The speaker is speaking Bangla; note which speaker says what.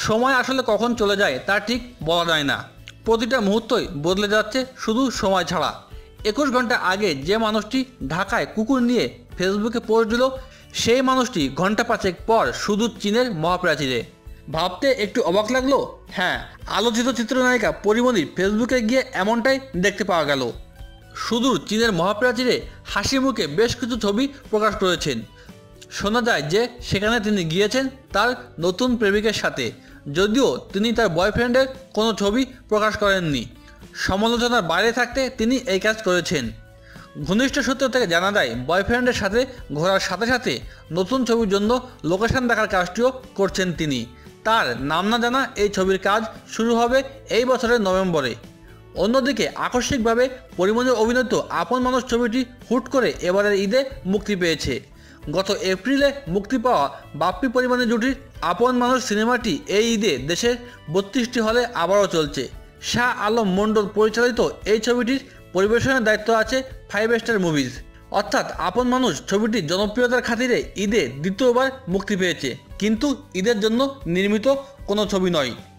Speaker 1: সময় আসলে কখন চলে যায় তা ঠিক বলা যায় না। প্রতিটা মুহূর্তই বদলে যাচ্ছে শুধু সময় ছাড়া। 21 ঘন্টা আগে যে মানুষটি ঢাকায় কুকুর নিয়ে ফেসবুকে পোস্ট দিল, সেই মানুষটি ঘন্টা 5 পর সুদূর চীনের মহাপ্রাচীরে। ভাবতে একটু অবাক লাগলো? হ্যাঁ, আলোচিত চিত্রনায়িকা পরিমণির ফেসবুকে গিয়ে এমনটাই দেখতে পাওয়া গেল। সুদূর চীনের মহাপ্রাচীরে হাসি মুখে বেশ কিছু ছবি প্রকাশ করেছেন। শোনা যায় যে সেখানে তিনি গিয়েছেন তার নতুন প্রেমিকের সাথে, যদিও তিনি তার বয়ফ্রেন্ডের কোনো ছবি প্রকাশ করেননি। সমালোচনার বাইরে থাকতে তিনি এই কাজ করেছেন। ঘনিষ্ঠ সূত্র থেকে জানা যায়, বয়ফ্রেন্ডের সাথে ঘোরার সাথে সাথে নতুন ছবির জন্য লোকেশন দেখার কাজটিও করছেন তিনি। তার নাম না জানা এই ছবির কাজ শুরু হবে এই বছরের নভেম্বরে। অন্যদিকে আকস্মিকভাবে পরিমণির অভিনীত আপন মানুষ ছবিটি হুট করে এবারের ঈদে মুক্তি পেয়েছে। গত এপ্রিলে মুক্তি পাওয়া বাপ্পি পরিমণি জুটির আপন মানুষ সিনেমাটি এই ঈদে দেশের 32টি হলে আবারও চলছে। শাহ আলম মণ্ডল পরিচালিত এই ছবিটির পরিবেশনের দায়িত্ব আছে 5 স্টার মুভিজ। অর্থাৎ আপন মানুষ ছবিটি জনপ্রিয়তার খাতিরে ঈদে দ্বিতীয়বার মুক্তি পেয়েছে, কিন্তু ঈদের জন্য নির্মিত কোনো ছবি নয়।